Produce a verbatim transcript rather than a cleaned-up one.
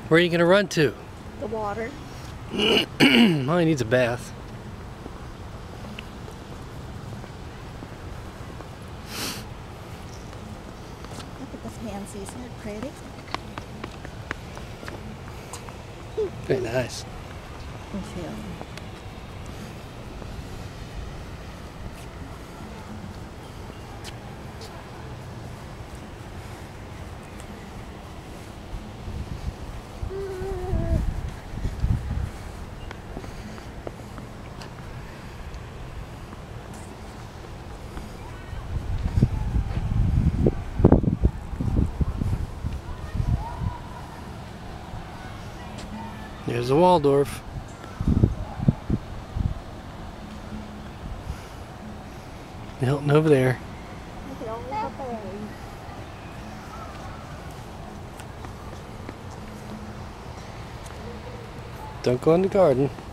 Where are you going to run to? The water. Well, he needs a bath. Look at the pansies. Isn't it pretty? Very nice. I feel. There's the Waldorff. The Hilton over there. Don't go in the garden.